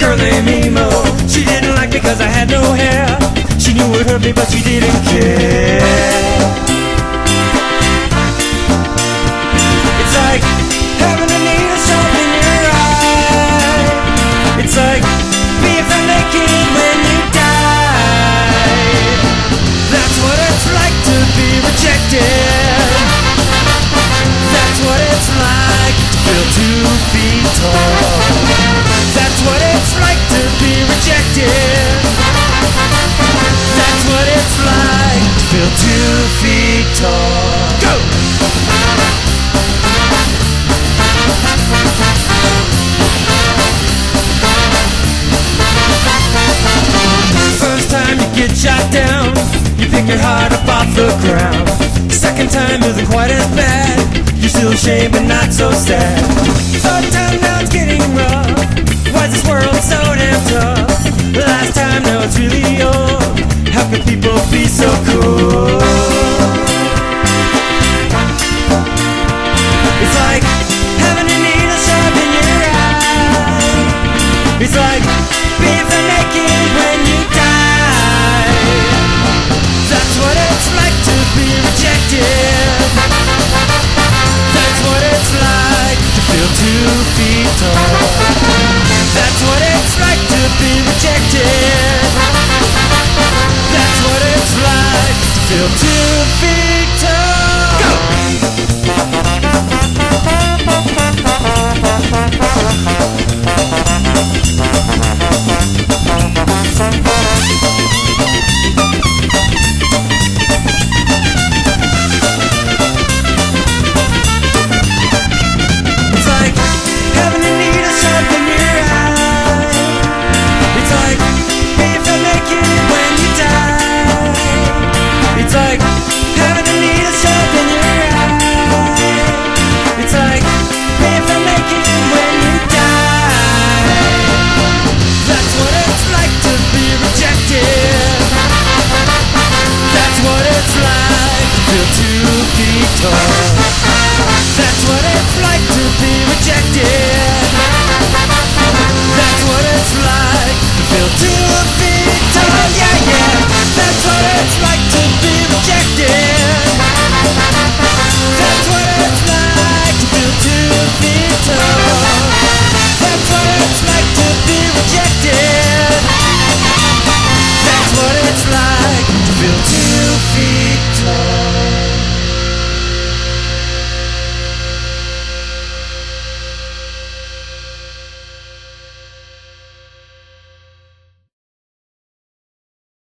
girl named Emo. She didn't like me cause I had no hair. She knew it hurt me but she didn't care. It's like having a needle shoved in your eye. It's like being found naked when you die. That's what it's like to be rejected. That's what it's like to feel 2 feet tall. That's what it's like to be rejected. That's what it's like to feel 2 feet tall. Go! First time you get shot down, you pick your heart up off the ground. Second time isn't quite as bad. You're still ashamed but not so sad. Third time now it's getting rough. Why's this world so damn tough? Last time now it's really old. How can people be so cool? It's like having a needle shoved in your eye. It's like being found naked when you die. That's what it's like to be rejected. That's what it's like to feel 2 feet tall. That's what it's like to be rejected. That's what it's like to feel 2 feet tall. Go! It's like having a needle shoved in your eye. It's like being found naked when you die. It's like having a needle shoved in your eye. It's like being found naked when you die. That's what it's like to be rejected. That's what it's like to feel 2 feet tall. That's what it's like to be rejected. That's what it's like to feel 2 feet tall. Yeah, yeah. That's what it's like to be rejected. That's what it's like to feel 2 feet tall. That's what it's like to be rejected. That's what it's like to feel 2 feet tall.